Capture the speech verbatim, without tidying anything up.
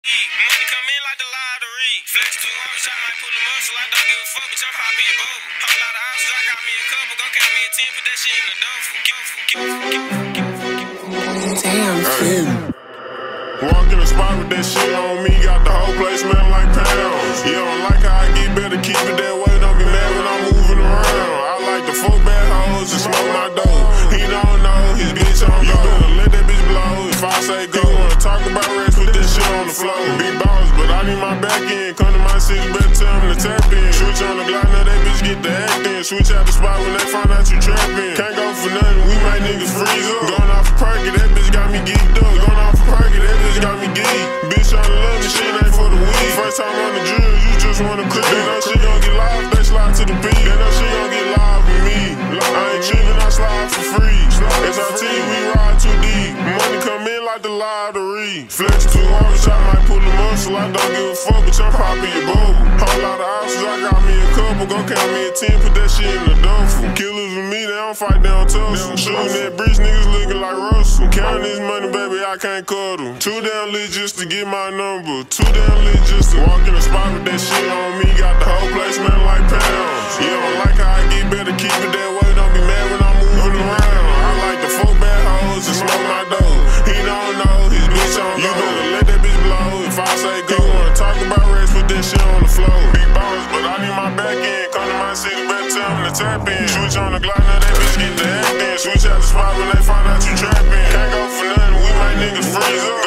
Money come in like the lottery. Flex too hard, shot might pull a muscle. I don't give a fuck, bitch, I'm popping your bubble. Whole lot of options, I got me a couple. Go count me a ten, put that shit in the duffel. Damn, Finn. Walk in the spot with that shit on me, got the whole place smelling like pounds. You don't like how I get better, keep it that way. Don't be mad when I'm moving around. I like the fuck bad hoes and smoke my dough. He don't know, his bitch on go. You better let that bitch blow. If I say go, wanna talk about rest, put this shit on the floor. Big boss, but I need my back end. Come to my city, better tell him to tap in. Switch on the Glock, now that bitch get the act in. Switch out the spot when they find out you trapping. Can't go for nothing, we make niggas freeze up. Going off a perky, that bitch got me geeked up. Going off a perky, that bitch got me geeked. Bitch on the love me, shit ain't for the weed. First time on the drill, you just wanna creep. They know she gon' get live, they slide to the beat. They know she gon' get live with me. I ain't trippin', I slide for free. S R T, we ride too deep. Money come in like the lottery. Flex too hard, shot might pull a muscle. I don't give a fuck, bitch, I'm popping your bubble. Whole lot of options, I got me a couple. Go count me a ten, put that shit in the duffel. Killers with me, they don't fight, they don't tussle. Shooting that bridge, niggas looking like Russell. Counting this money, baby, I can't cuddle. Too damn lit just to get my number. Too damn lit just to walk in the spot with that shit on me. Got the whole place smelling like pounds. You don't like how I get better, keep it that way. Don't be mad when I'm moving around. I like the fuck bad hoes and smoke my dough. He don't know, his bitch on go. You better let that bitch blow. If I say go, you wanna talk about rest, put that shit on the floor. Big boss, but I need my back end. Come to my city, better tell him to tap in. Switch on the Glock, now that bitch get the act in. Switch out the spot when they find out you trapping. Can't go for nothing, we make niggas freeze up.